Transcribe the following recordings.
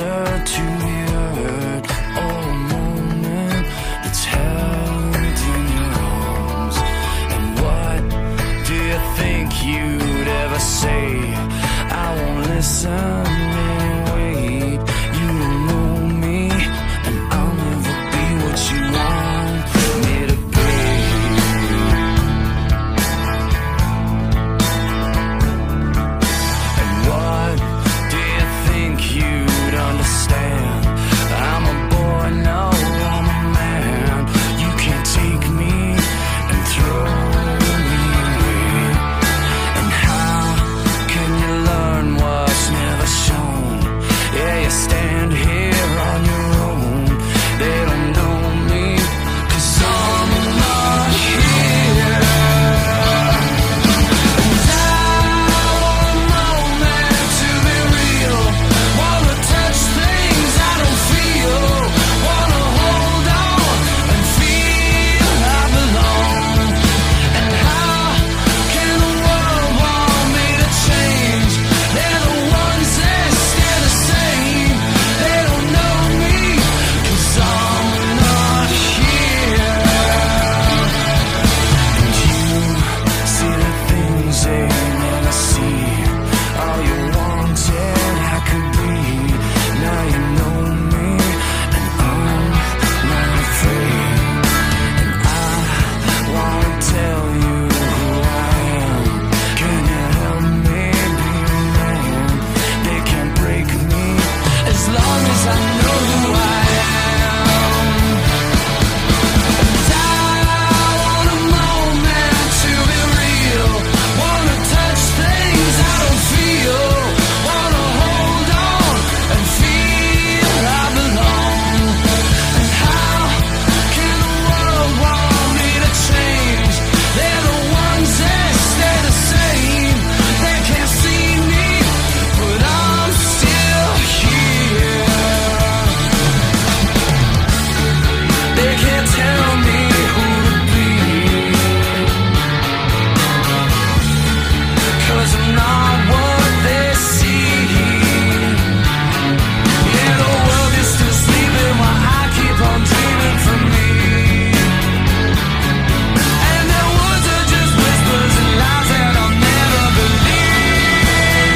to the earth, or a moment that's held in your arms. And what do you think you'd ever say? I won't listen anyway. You don't know me, and I'll never be what you want me to be. And what do you think you'd understand? I'm a boy, no, I'm a man. You can't take me and throw me away. And how can you learn what's never shown? Yeah, you stand here on your own. They don't know me, 'cause I'm not here. And I want a moment to be real. Wanna touch things I don't feel. Wanna hold on and feel I belong. And how can the world want me to change? They're the ones that stay the same. They don't know me, 'cause I'm not here. And you see the things they never see. All you wanted I could be. Now you know me, and I'm not afraid. And I wanna tell you who I am. Can you help me be a man? They can't break me as long as I know who I am. And I want a moment to be real. Wanna touch things I don't feel. Wanna hold on and feel I belong. And how can the world want me to change? They're the ones that stay the same. They can't see me, but I'm still here. They can't tell me who to be, 'cause I'm not what they see. Yeah, the world is still sleeping while I keep on dreaming for me. And their words are just whispers and lies that I'll never believe.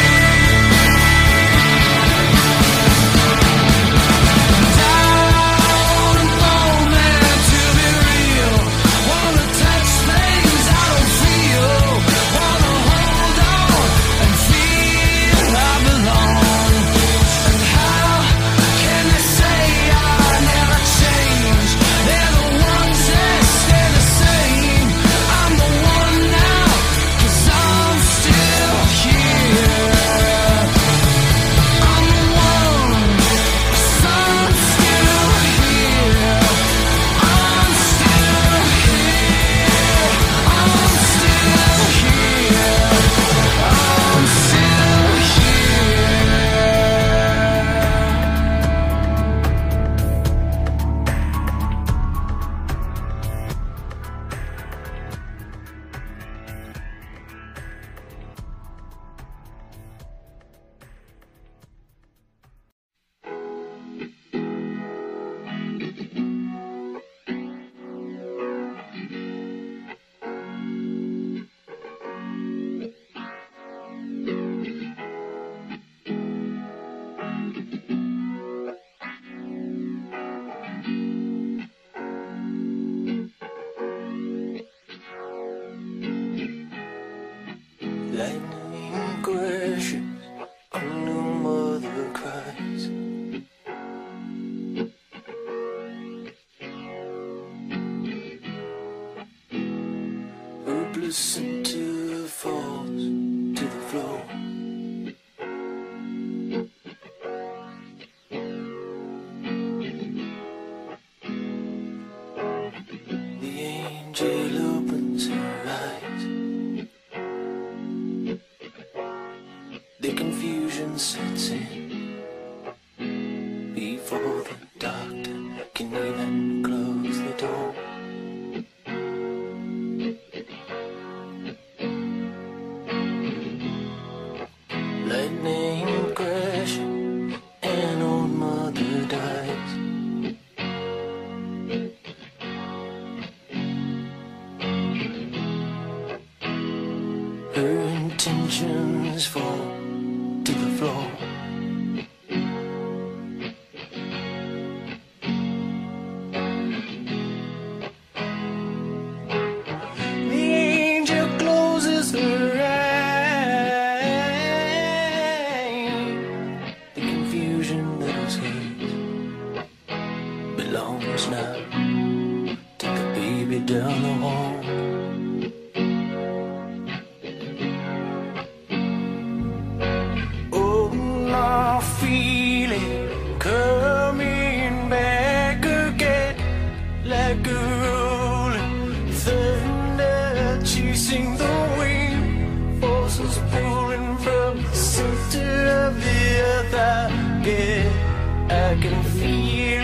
And I want a moment to be real. Wanna touch things I don't feel. Wanna hold on and feel I belong. And how can they say I never change? They're the ones that stay the same. I'm the one now, 'cause I'm still here. I'm the one, 'cause I'm still here. I'm still here. I'm still here. I'm still lightning crashes, a new mother cries. Hopeless until it falls to the floor. The angel opens her eyes. The confusion sets in before the doctor can even close the door. Lightning crashing and belongs now. Take a baby down the hall. Oh, I feel it coming back again, like a rolling thunder chasing the wind, forces pulling from the center of the earth. I can feel